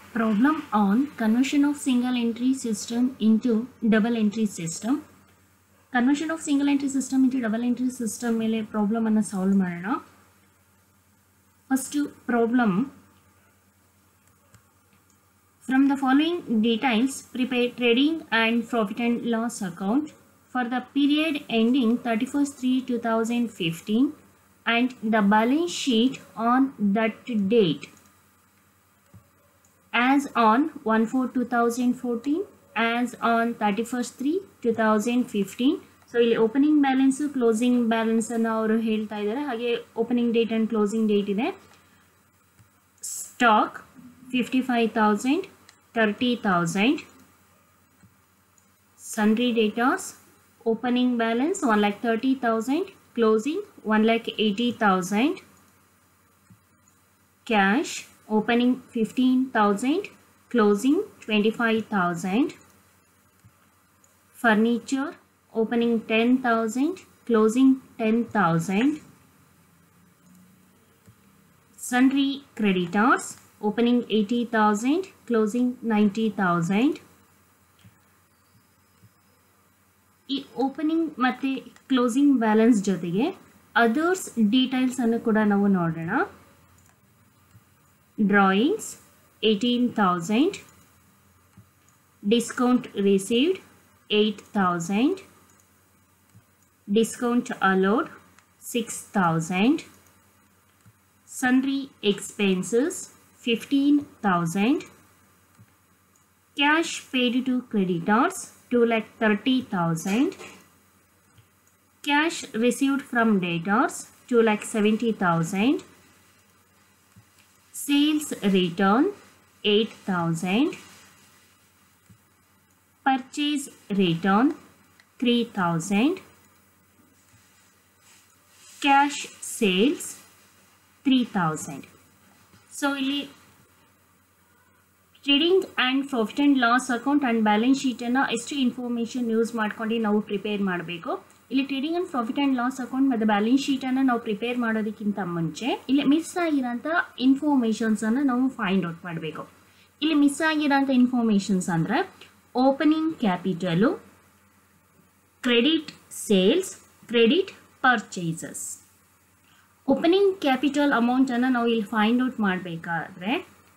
Problem on conversion of single entry system into double entry system. Conversion of single entry system into double entry system ಮೇಲೆ problem ಅನ್ನು solve ಮಾಡೋಣ. First problem from the following details prepare trading and profit and loss account for the period ending 31st-3/2015 and the balance sheet on that date as on 1/4/2014 as on 31st-3/2015. So ಇಲ್ಲಿ opening balance closing balance ಅನ್ನು ಅವರು ಹೇಳ್ತಾ ಇದ್ದಾರೆ. ಹಾಗೆ opening date and closing date ಇದೆ. Stock 55,000, 30,000. Sundry debtors, opening balance 1,30,000, closing 1,80,000. Cash, opening 15,000, closing 25,000. Furniture, opening 10,000, closing 10,000. Sundry creditors, opening 80,000, closing 90,000. ಈ opening ಮತ್ತು closing balance ಜೊತೆಗೆ ಅದರ್ಸ್ ಡೀಟೇಲ್ಸ್ ಅನ್ನು ಕೂಡ ನಾವು ನೋಡೋಣ. Drawings 18,000, discount received 8,000, discount allowed 6,000, sundry expenses 15,000, cash paid to creditors 2,30,000, cash received from debtors 2,70,000, sales return 8,000, purchase return 3,000, cash sales 3,000. So ಇಲ್ಲಿ trading and profit and loss account and balance ಶೀಟನ್ನು ಎಷ್ಟು information use ಮಾಡ್ಕೊಂಡು ನಾವು prepare ಮಾಡಬೇಕು. ಇಲ್ಲಿ trading and profit and loss account ಮತ್ತು balance ಶೀಟನ್ನು ನಾವು ಪ್ರಿಪೇರ್ ಮಾಡೋದಕ್ಕಿಂತ ಮುಂಚೆ ಇಲ್ಲಿ ಮಿಸ್ ಆಗಿರೋಂಥ ಇನ್ಫಾರ್ಮೇಷನ್ಸನ್ನು ನಾವು ಫೈಂಡ್ ಔಟ್ ಮಾಡಬೇಕು. ಇಲ್ಲಿ ಮಿಸ್ ಆಗಿರೋಂಥ ಇನ್ಫಾರ್ಮೇಷನ್ಸ್ ಅಂದರೆ opening capital, credit sales, credit purchases. Opening capital ಅಮೌಂಟನ್ನು ನಾವು ಇಲ್ಲಿ ಫೈಂಡ್ ಔಟ್ ಮಾಡಬೇಕಾದ್ರೆ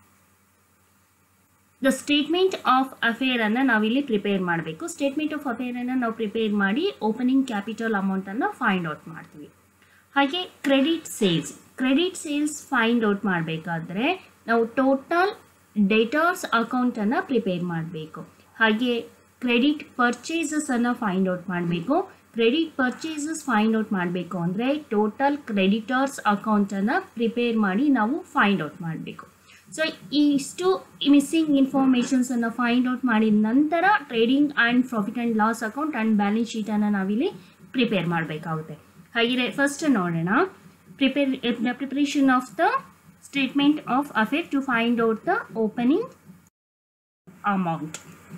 ದ ಸ್ಟೇಟ್ಮೆಂಟ್ ಆಫ್ ಅಫೇರನ್ನು ನಾವಿಲ್ಲಿ ಪ್ರಿಪೇರ್ ಮಾಡಬೇಕು. ಸ್ಟೇಟ್ಮೆಂಟ್ ಆಫ್ ಅಫೇರನ್ನು ನಾವು ಪ್ರಿಪೇರ್ ಮಾಡಿ ಓಪನಿಂಗ್ ಕ್ಯಾಪಿಟಲ್ ಅಮೌಂಟನ್ನು ಫೈಂಡ್ ಔಟ್ ಮಾಡ್ತೀವಿ. ಹಾಗೆ ಕ್ರೆಡಿಟ್ ಸೇಲ್ಸ್ ಫೈಂಡ್ ಔಟ್ ಮಾಡಬೇಕಾದ್ರೆ ನಾವು ಟೋಟಲ್ ಡೆಟರ್ಸ್ ಅಕೌಂಟನ್ನು ಪ್ರಿಪೇರ್ ಮಾಡಬೇಕು. ಹಾಗೆ ಕ್ರೆಡಿಟ್ ಪರ್ಚೇಸಸನ್ನು ಫೈಂಡ್ ಔಟ್ ಮಾಡಬೇಕು. ಕ್ರೆಡಿಟ್ ಪರ್ಚೇಸಸ್ ಫೈಂಡ್ ಔಟ್ ಮಾಡಬೇಕು ಅಂದರೆ ಟೋಟಲ್ ಕ್ರೆಡಿಟರ್ಸ್ ಅಕೌಂಟನ್ನು ಪ್ರಿಪೇರ್ ಮಾಡಿ ನಾವು ಫೈಂಡ್ ಔಟ್ ಮಾಡಬೇಕು. ಸೊ ಇಷ್ಟು ಮಿಸ್ಸಿಂಗ್ ಇನ್ಫಾರ್ಮೇಷನ್ಸನ್ನು ಫೈಂಡ್ ಔಟ್ ಮಾಡಿದ ನಂತರ trading and profit and loss account and balance ಶೀಟನ್ನು ನಾವಿಲ್ಲಿ ಪ್ರಿಪೇರ್ ಮಾಡಬೇಕಾಗುತ್ತೆ. ಹಾಗೆ ಫಸ್ಟ್ ನೋಡೋಣ preparation of the statement of affair to find out the opening amount.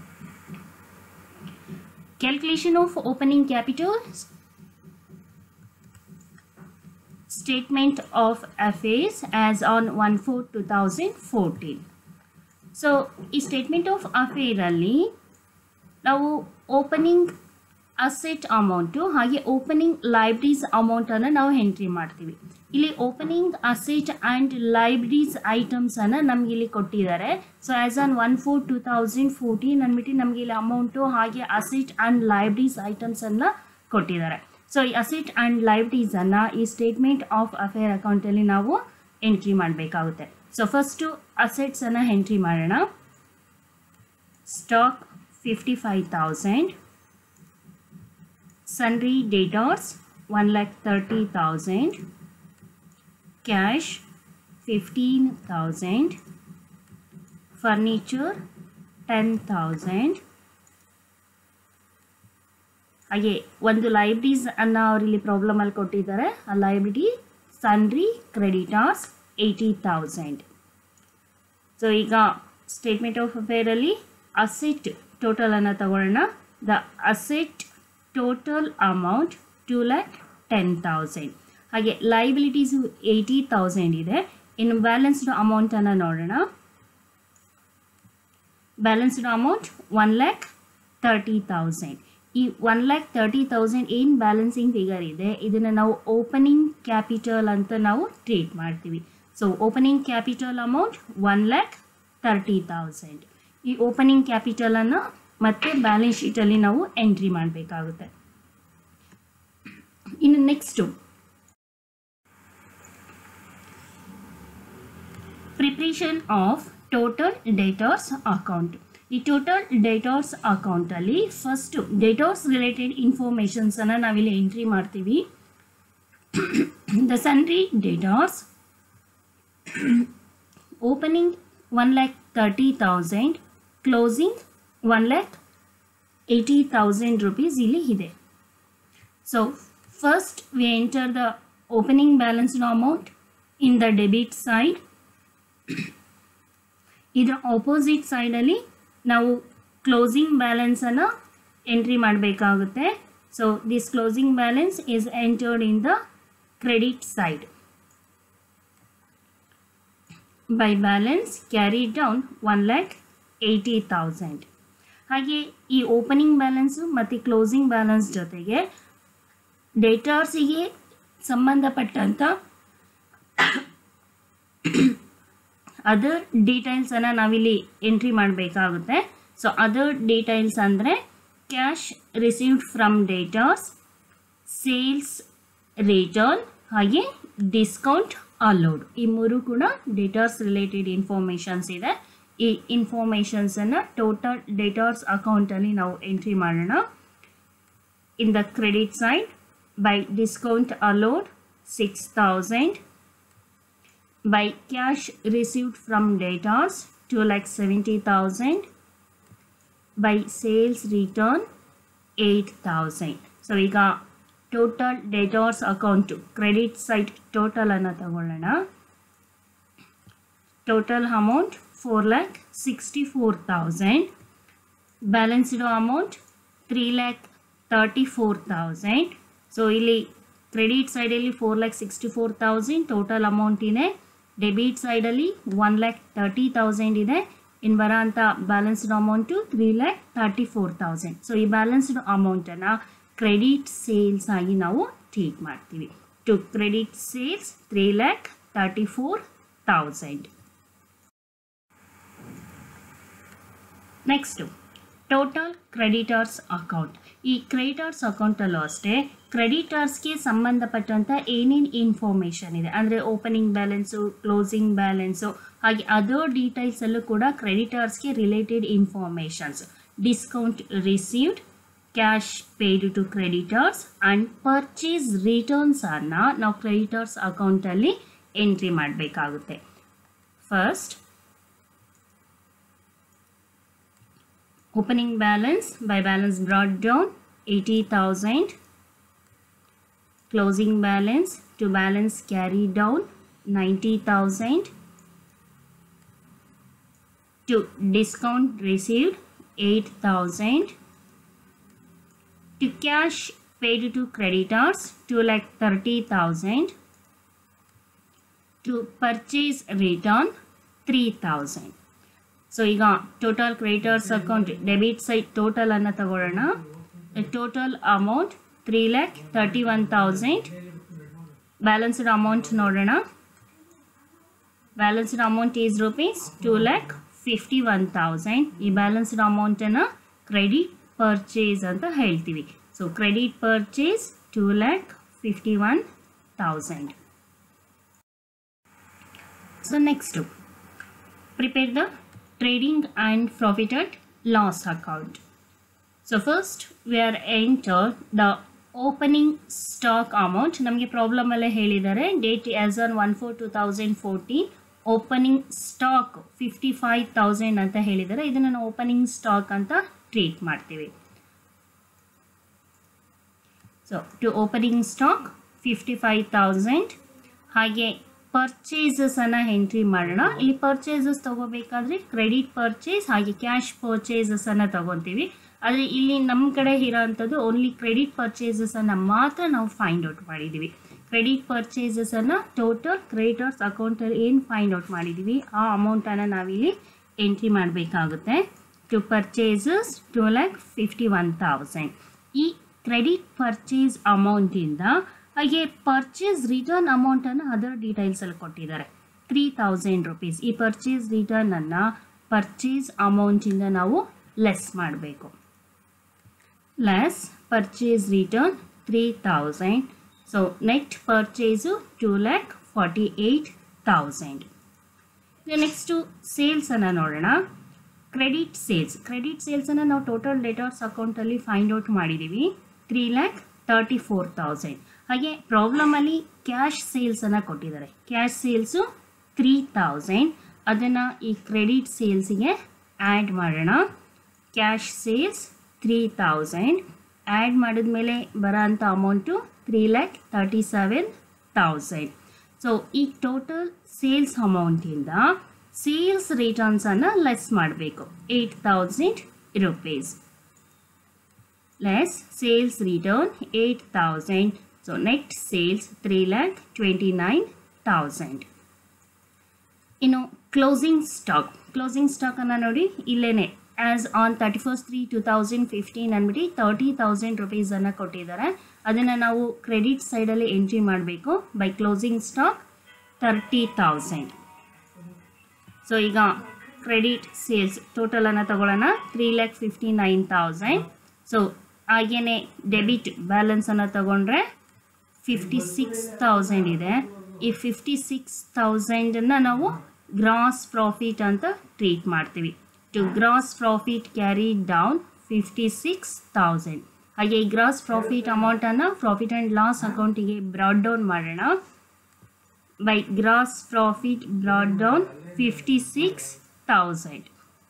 Calculation of opening capital, statement of affairs as on 1/4/2014. So ಈ statement of affair ಅಲ್ಲಿ ನಾವು opening asset amount ಹಾಗೆ opening liabilities ಅಮೌಂಟನ್ನು ನಾವು entry ಮಾಡ್ತೀವಿ. ಇಲ್ಲಿ opening asset and liabilities ಐಟಮ್ಸನ್ನು ನಮ್ಗೆ ಇಲ್ಲಿ ಕೊಟ್ಟಿದ್ದಾರೆ. ಸೊ ಆ್ಯಸ್ ಆನ್ 1/4/2014 ಅಂದ್ಬಿಟ್ಟು ನಮಗೆ ಇಲ್ಲಿ ಅಮೌಂಟು ಹಾಗೆ ಅಸೆಟ್ ಆ್ಯಂಡ್ ಲೈಬ್ರರೀಸ್ ಐಟಮ್ಸನ್ನು ಕೊಟ್ಟಿದ್ದಾರೆ. ಸೊ ಈ ಅಸೆಟ್ ಆ್ಯಂಡ್ ಲೈಬ್ರರೀಸನ್ನು ಈ ಸ್ಟೇಟ್ಮೆಂಟ್ ಆಫ್ ಅಫೇರ್ ಅಕೌಂಟಲ್ಲಿ ನಾವು ಎಂಟ್ರಿ ಮಾಡಬೇಕಾಗುತ್ತೆ. ಸೊ ಫಸ್ಟು ಅಸೆಟ್ಸನ್ನು ಎಂಟ್ರಿ ಮಾಡೋಣ. Stock 55,000, sundry debtors 1,30,000, cash 15,000, furniture 10,000. ಹಾಗೆ ಒಂದು ಲೈಬ್ರರೀಸ್ ಅನ್ನು ಅವರಲ್ಲಿ ಪ್ರಾಬ್ಲಮಲ್ಲಿ ಕೊಟ್ಟಿದ್ದಾರೆ. ಆ ಲೈಬ್ರರಿ ಸನ್ರಿ ಕ್ರೆಡಿಟರ್ಸ್ 80,000. ಸೊ ಈಗ ಸ್ಟೇಟ್ಮೆಂಟ್ ಆಫ್ ಅಫೇರಲ್ಲಿ ಅಸೆಟ್ ಟೋಟಲನ್ನು ತಗೊಳ್ಳೋಣ. The asset total amount 2,10,000. ಹಾಗೆ ಲೈಬಿಲಿಟೀಸು 80,000 ಇದೆ. ಇನ್ನು ಬ್ಯಾಲೆನ್ಸ್ಡ್ ಅಮೌಂಟನ್ನು ನೋಡೋಣ. Balanced amount 1,30,000. ಈ 1,30,000 ಏನು ಬ್ಯಾಲೆನ್ಸಿಂಗ್ ಫಿಗರ್ ಇದೆ ಇದನ್ನು ನಾವು ಓಪನಿಂಗ್ ಕ್ಯಾಪಿಟಲ್ ಅಂತ ನಾವು ಟ್ರೀಟ್ ಮಾಡ್ತೀವಿ. So opening capital amount 1,30,000. ಈ ಓಪನಿಂಗ್ ಕ್ಯಾಪಿಟಲನ್ನು ಮತ್ತೆ ಬ್ಯಾಲೆನ್ಸ್ ಶೀಟಲ್ಲಿ ನಾವು ಎಂಟ್ರಿ ಮಾಡಬೇಕಾಗುತ್ತೆ. ಇನ್ನು next preparation of total debtors account. ಈ ಟೋಟಲ್ ಡೇಟರ್ಸ್ ಅಕೌಂಟಲ್ಲಿ ಫಸ್ಟು ಡೇಟರ್ಸ್ ರಿಲೇಟೆಡ್ ಇನ್ಫಾರ್ಮೇಷನ್ಸನ್ನು ನಾವಿಲ್ಲಿ ಎಂಟ್ರಿ ಮಾಡ್ತೀವಿ. The sundry debtors opening 1,30,000, closing 1,80,000 rupees ಇಲ್ಲಿ ಇದೆ. So first we enter the opening balanced amount in the debit side. ಇದರ ಆಪೋಸಿಟ್ ಸೈಡಲ್ಲಿ ನಾವು ಕ್ಲೋಸಿಂಗ್ ಬ್ಯಾಲೆನ್ಸನ್ನು ಎಂಟ್ರಿ ಮಾಡಬೇಕಾಗುತ್ತೆ. So this closing balance is entered in the credit side. By balance carry down 1,80,000. ಹಾಗೆ ಈ opening balance ಮತ್ತು closing balance ಜೊತೆಗೆ ಡೇಟರ್ಸಿಗೆ ಸಂಬಂಧಪಟ್ಟಂಥ ಅದರ್ ಡೀಟೇಲ್ಸನ್ನು ನಾವಿಲ್ಲಿ ಎಂಟ್ರಿ ಮಾಡಬೇಕಾಗುತ್ತೆ. ಸೊ ಅದರ್ ಡೀಟೇಲ್ಸ್ ಅಂದರೆ cash received from debtors, sales return, ಹಾಗೆ ಡಿಸ್ಕೌಂಟ್ ಅಲೋಡ್. ಈ ಮೂರು ಕೂಡ ಡೇಟರ್ಸ್ ರಿಲೇಟೆಡ್ ಇನ್ಫಾರ್ಮೇಷನ್ಸ್ ಇದೆ. ಈ ಇನ್ಫಾರ್ಮೇಷನ್ಸನ್ನು ಟೋಟಲ್ ಡೇಟರ್ಸ್ ಅಕೌಂಟಲ್ಲಿ ನಾವು ಎಂಟ್ರಿ ಮಾಡೋಣ. In the credit side by discount allowed 6,000, by cash received from debtors 2,70,000, by sales return 8,000. So ಈಗ total debtors account credit side total ಅನ್ನು ತಗೊಳ್ಳೋಣ. Total amount 4,64,000, balanced amount 3,34,000. So ಇಲ್ಲಿ credit ಸೈಡಲ್ಲಿ 4,64,000 total amount ಇದೆ. Debit ಸೈಡಲ್ಲಿ 1,30,000 ಇದೆ. ಇನ್ನು ಬರೋ ಅಂಥ ಬ್ಯಾಲೆನ್ಸ್ಡ್ ಅಮೌಂಟು 3,34,000. ಸೊ ಈ ಬ್ಯಾಲೆನ್ಸ್ಡ್ ಅಮೌಂಟನ್ನು ಕ್ರೆಡಿಟ್ ಸೇಲ್ಸ್ ಆಗಿ ನಾವು ಟ್ರೀಟ್ ಮಾಡ್ತೀವಿ. To credit sales 3,34,000. Next total creditors account. ಈ ಕ್ರೆಡಿಟರ್ಸ್ ಅಕೌಂಟಲ್ಲೂ ಅಷ್ಟೇ ಕ್ರೆಡಿಟರ್ಸ್ಗೆ ಸಂಬಂಧಪಟ್ಟಂಥ ಏನೇನು ಇನ್ಫಾರ್ಮೇಷನ್ ಇದೆ ಅಂದರೆ ಓಪನಿಂಗ್ ಬ್ಯಾಲೆನ್ಸು, ಕ್ಲೋಸಿಂಗ್ ಬ್ಯಾಲೆನ್ಸು, ಹಾಗೆ ಅದರ್ ಡೀಟೇಲ್ಸಲ್ಲೂ ಕೂಡ ಕ್ರೆಡಿಟರ್ಸ್ಗೆ related informations, discount received, cash paid to creditors and purchase ರಿಟರ್ನ್ಸನ್ನು ನಾವು ಕ್ರೆಡಿಟರ್ಸ್ ಅಕೌಂಟಲ್ಲಿ ಎಂಟ್ರಿ ಮಾಡಬೇಕಾಗುತ್ತೆ. First opening balance by balance brought down 80,000, closing balance to balance carried down 90,000, to discount received 8,000, to cash paid to creditors 2,30,000, to purchase return 3,000. So ಈಗ total creditors account debit side total ಅನ್ನು ತಗೊಳ್ಳೋಣ. Total amount 3,31,000. Balanced amount ನೋಡೋಣ. Balanced amount is rupees 2,51,000. ಈ balanced ಅಮೌಂಟನ್ನು credit purchase ಅಂತ ಹೇಳ್ತೀವಿ. So credit purchase 2,51,000. So next prepare the trading and profit and loss account. So first we are enter the opening stock amount. ನಮಗೆ problem ಅಲ್ಲೇ ಹೇಳಿದ್ದಾರೆ date as on 1/4/2014 opening stock 55,000 ಅಂತ ಹೇಳಿದ್ದಾರೆ. ಇದನ್ನು ನಾವು ಓಪನಿಂಗ್ ಸ್ಟಾಕ್ ಅಂತ ಟ್ರೀಟ್ ಮಾಡ್ತೀವಿ. So to opening stock 55,000. ಹಾಗೆ ಪರ್ಚೇಸಸ್ ಅನ್ನು ಎಂಟ್ರಿ ಮಾಡೋಣ. ಇಲ್ಲಿ ಪರ್ಚೇಸಸ್ ತಗೋಬೇಕಾದ್ರೆ ಕ್ರೆಡಿಟ್ ಪರ್ಚೇಸ್ ಹಾಗೆ ಕ್ಯಾಶ್ ಪರ್ಚೇಸಸ್ ಅನ್ನು ತಗೊತೀವಿ. ಆದರೆ ಇಲ್ಲಿ ನಮ್ಮ ಕಡೆ ಇರೋವಂಥದ್ದು ಓನ್ಲಿ ಕ್ರೆಡಿಟ್ ಪರ್ಚೇಸಸ್ ಅನ್ನು ಮಾತ್ರ ನಾವು ಫೈಂಡ್ ಔಟ್ ಮಾಡಿದ್ದೀವಿ. ಕ್ರೆಡಿಟ್ ಪರ್ಚೇಸಸ್ ಅನ್ನು ಟೋಟಲ್ ಕ್ರೆಡಿಟರ್ಸ್ ಅಕೌಂಟಲ್ಲಿ ಏನು ಫೈಂಡ್ ಔಟ್ ಮಾಡಿದ್ದೀವಿ ಆ ಅಮೌಂಟನ್ನು ನಾವಿಲ್ಲಿ ಎಂಟ್ರಿ ಮಾಡಬೇಕಾಗುತ್ತೆ. to purchases 2,51,000. ಈ ಕ್ರೆಡಿಟ್ ಪರ್ಚೇಸ್ ಅಮೌಂಟಿಂದ ಹಾಗೆ ಪರ್ಚೇಸ್ ರಿಟರ್ನ್ ಅಮೌಂಟನ್ನು ಅದರ್ ಡೀಟೇಲ್ಸಲ್ಲಿ ಕೊಟ್ಟಿದ್ದಾರೆ 3,000 rupees. ಈ ಪರ್ಚೇಸ್ ರಿಟರ್ನನ್ನು ಪರ್ಚೇಸ್ ಅಮೌಂಟಿಂದ ನಾವು ಲೆಸ್ ಮಾಡಬೇಕು. Less purchase return 3,000. So net purchase 2,48,000. Next ಸೇಲ್ಸನ್ನು ನೋಡೋಣ. ಕ್ರೆಡಿಟ್ ಸೇಲ್ಸನ್ನು ನಾವು ಟೋಟಲ್ ಡೆಟಾರ್ಸ್ ಅಕೌಂಟಲ್ಲಿ ಫೈಂಡ್ ಔಟ್ ಮಾಡಿದ್ದೀವಿ 3,34,000. ಹಾಗೆ ಪ್ರಾಬ್ಲಮಲ್ಲಿ ಕ್ಯಾಶ್ ಸೇಲ್ಸನ್ನು ಕೊಟ್ಟಿದ್ದಾರೆ. Cash sales 3,000. ಅದನ್ನು ಈ ಕ್ರೆಡಿಟ್ ಸೇಲ್ಸಿಗೆ ಆ್ಯಡ್ ಮಾಡೋಣ. ಕ್ಯಾಶ್ ಸೇಲ್ಸ್ 3,000 ಆ್ಯಡ್ ಮಾಡಿದ್ಮೇಲೆ ಬರೋ ಅಂಥ ಅಮೌಂಟು 3,37,000. ಸೊ ಈ ಟೋಟಲ್ ಸೇಲ್ಸ್ ಅಮೌಂಟಿಂದ ಸೇಲ್ಸ್ ರಿಟರ್ನ್ಸನ್ನು ಲೆಸ್ ಮಾಡಬೇಕು 8,000 rupees. Less sales return 8,000. So net sales 3,29,000. ಇನ್ನು ಕ್ಲೋಸಿಂಗ್ ಸ್ಟಾಕನ್ನು ನೋಡಿ ಇಲ್ಲೇನೆ ಆ್ಯಸ್ ಆನ್ 31/3/2015 ಅಂದ್ಬಿಟ್ಟು 30,000 rupees ಕೊಟ್ಟಿದ್ದಾರೆ. ಅದನ್ನು ನಾವು ಕ್ರೆಡಿಟ್ ಸೈಡಲ್ಲಿ ಎಂಟ್ರಿ ಮಾಡಬೇಕು. By closing stock 30,000. ಸೊ ಈಗ ಕ್ರೆಡಿಟ್ ಸೇಲ್ಸ್ ಟೋಟಲನ್ನು ತಗೊಳ್ಳೋಣ 3,59,000. ಸೊ ಹಾಗೆಯೇ ಡೆಬಿಟ್ ಬ್ಯಾಲೆನ್ಸನ್ನು ತಗೊಂಡ್ರೆ 56,000 ಇದೆ. ಈ 56,000 ನಾವು ಗ್ರಾಸ್ ಪ್ರಾಫಿಟ್ ಅಂತ ಟ್ರೀಟ್ ಮಾಡ್ತೀವಿ. To gross profit carry down 56,000. ಹಾಗೆ ಈ ಗ್ರಾಸ್ ಪ್ರಾಫಿಟ್ ಅಮೌಂಟನ್ನು ಪ್ರಾಫಿಟ್ ಆ್ಯಂಡ್ ಲಾಸ್ ಅಕೌಂಟಿಗೆ ಬ್ರಾಡ್ ಡೌನ್ ಮಾಡೋಣ. By gross profit brought down 56,000.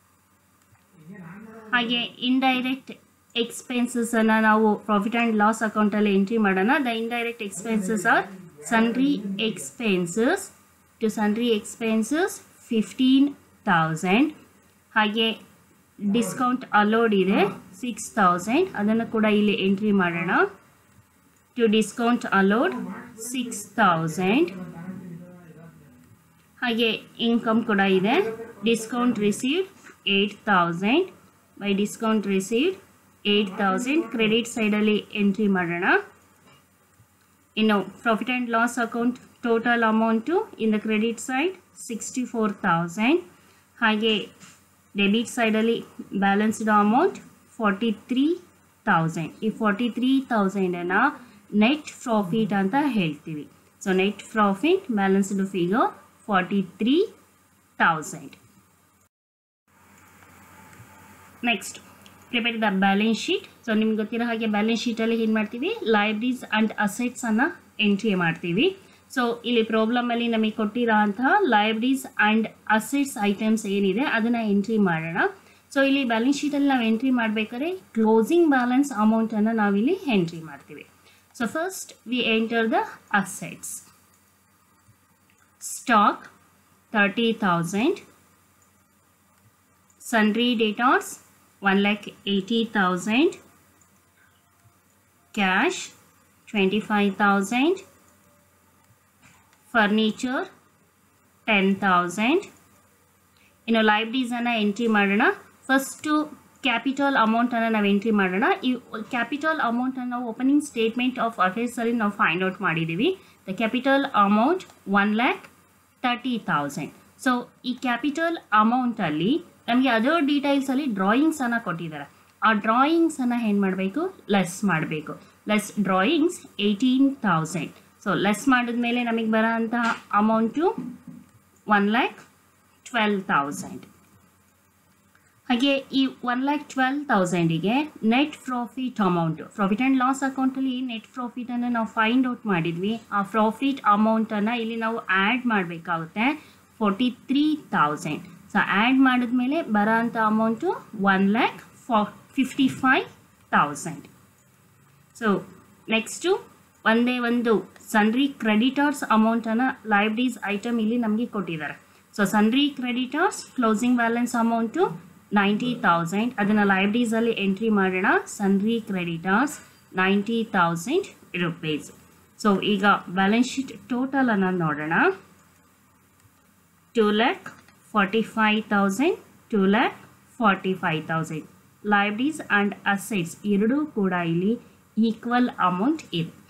ಹಾಗೆ ಇಂಡೈರೆಕ್ಟ್ ಎಕ್ಸ್ಪೆನ್ಸಸನ್ನು ನಾವು ಪ್ರಾಫಿಟ್ ಆ್ಯಂಡ್ ಲಾಸ್ ಅಕೌಂಟಲ್ಲಿ ಎಂಟ್ರಿ ಮಾಡೋಣ. The indirect expenses are sundry expenses. To sundry expenses 15,000. ಹಾಗೆ ಡಿಸ್ಕೌಂಟ್ ಅಲೋಡ್ ಇದೆ 6,000. ಅದನ್ನು ಕೂಡ ಇಲ್ಲಿ ಎಂಟ್ರಿ ಮಾಡೋಣ. To discount allowed 6,000. ಹಾಗೆ ಇನ್ಕಮ್ ಕೂಡ ಇದೆ. Discount received 8,000. By discount received 8,000 credit ಸೈಡಲ್ಲಿ ಎಂಟ್ರಿ ಮಾಡೋಣ. ಇನ್ನು profit and loss account total amount in the credit side 64,000. ಹಾಗೆ ಡೆಬಿಟ್ ಸೈಡಲ್ಲಿ ಬ್ಯಾಲೆನ್ಸ್ಡ್ ಅಮೌಂಟ್ 43,000. ಈ 43,000 ನೆಟ್ ಪ್ರಾಫಿಟ್ ಅಂತ ಹೇಳ್ತೀವಿ. So net profit balanced figure 43,000. Next prepare the balance sheet. So ನಿಮ್ಗೆ ಗೊತ್ತಿರೋ ಹಾಗೆ ಬ್ಯಾಲೆನ್ಸ್ ಶೀಟಲ್ಲಿ ಏನು ಮಾಡ್ತೀವಿ, ಲೈಬ್ರರೀಸ್ ಆ್ಯಂಡ್ ಅಸೆಟ್ಸನ್ನು ಎಂಟ್ರಿ ಮಾಡ್ತೀವಿ. ಸೊ ಇಲ್ಲಿ ಪ್ರಾಬ್ಲಮಲ್ಲಿ ನಮಗೆ ಕೊಟ್ಟಿರೋ ಅಂತಹ ಲೈಬ್ರರೀಸ್ ಆ್ಯಂಡ್ ಅಸೆಟ್ಸ್ ಐಟಮ್ಸ್ ಏನಿದೆ ಅದನ್ನು ಎಂಟ್ರಿ ಮಾಡೋಣ. ಸೊ ಇಲ್ಲಿ ಬ್ಯಾಲೆನ್ಸ್ ಶೀಟಲ್ಲಿ ನಾವು ಎಂಟ್ರಿ ಮಾಡಬೇಕಾದ್ರೆ ಕ್ಲೋಸಿಂಗ್ ಬ್ಯಾಲೆನ್ಸ್ ಅಮೌಂಟನ್ನು ನಾವಿಲ್ಲಿ ಎಂಟ್ರಿ ಮಾಡ್ತೀವಿ. So first we enter the assets. Stock 30,000. Sundry debtors 1,80,000. Cash 25,000. Furniture 10,000. ಇನ್ನು ಲೈಬ್ರರೀಸನ್ನು ಎಂಟ್ರಿ ಮಾಡೋಣ. ಫಸ್ಟು ಕ್ಯಾಪಿಟಲ್ ಅಮೌಂಟನ್ನು ನಾವು ಎಂಟ್ರಿ ಮಾಡೋಣ. ಈ ಕ್ಯಾಪಿಟಲ್ ಅಮೌಂಟನ್ನು ನಾವು ಓಪನಿಂಗ್ ಸ್ಟೇಟ್ಮೆಂಟ್ ಆಫ್ ಅಫೇರ್ಸಲ್ಲಿ ನಾವು ಫೈಂಡ್ ಔಟ್ ಮಾಡಿದ್ದೀವಿ. The capital amount 1,30,000. ಸೊ ಈ ಕ್ಯಾಪಿಟಲ್ ಅಮೌಂಟಲ್ಲಿ ನಮಗೆ ಅದರ್ ಡೀಟೇಲ್ಸಲ್ಲಿ ಡ್ರಾಯಿಂಗ್ಸನ್ನು ಕೊಟ್ಟಿದ್ದಾರೆ. ಆ ಡ್ರಾಯಿಂಗ್ಸನ್ನು ಏನು ಮಾಡಬೇಕು, ಲೆಸ್ ಮಾಡಬೇಕು. Less drawings 18,000. ಸೊ ಲೆಸ್ ಮಾಡಿದ್ಮೇಲೆ ನಮಗೆ ಬರೋ ಅಂತಹ ಅಮೌಂಟು 1,12,000. ಹಾಗೆ ಈ 1,12,000ಗೆ net profit amount, profit and loss ಅಕೌಂಟಲ್ಲಿ ನೆಟ್ ಪ್ರಾಫಿಟನ್ನು ನಾವು ಫೈಂಡ್ ಔಟ್ ಮಾಡಿದ್ವಿ. ಆ ಪ್ರಾಫಿಟ್ ಅಮೌಂಟನ್ನು ಇಲ್ಲಿ ನಾವು ಆ್ಯಡ್ ಮಾಡಬೇಕಾಗುತ್ತೆ 43,000. ಸೊ ಆ್ಯಡ್ ಮಾಡಿದ್ಮೇಲೆ ಬರೋ ಅಂಥ ಅಮೌಂಟು 1,55,000. ಸೊ ನೆಕ್ಸ್ಟು ಒಂದೇ ಒಂದು ಸನ್ರಿ ಕ್ರೆಡಿಟರ್ಸ್ ಅಮೌಂಟನ್ನು ಲೈಬ್ರರೀಸ್ ಐಟಮ್ ಇಲ್ಲಿ ನಮಗೆ ಕೊಟ್ಟಿದ್ದಾರೆ. So sundry creditors closing balance amount 90,000. ಅದನ್ನು ಲೈಬ್ರರೀಸಲ್ಲಿ ಎಂಟ್ರಿ ಮಾಡೋಣ. Sundry creditors 90,000 rupees. ಸೊ ಈಗ ಬ್ಯಾಲೆನ್ಸ್ ಶೀಟ್ ಟೋಟಲನ್ನು ನೋಡೋಣ. 2,45,000, 45,000. ಲಯಬಿಲಿಟೀಸ್ ಆ್ಯಂಡ್ ಅಸೆಟ್ಸ್ ಎರಡೂ ಕೂಡ ಇಲ್ಲಿ ಈಕ್ವಲ್ ಅಮೌಂಟ್ ಇದೆ.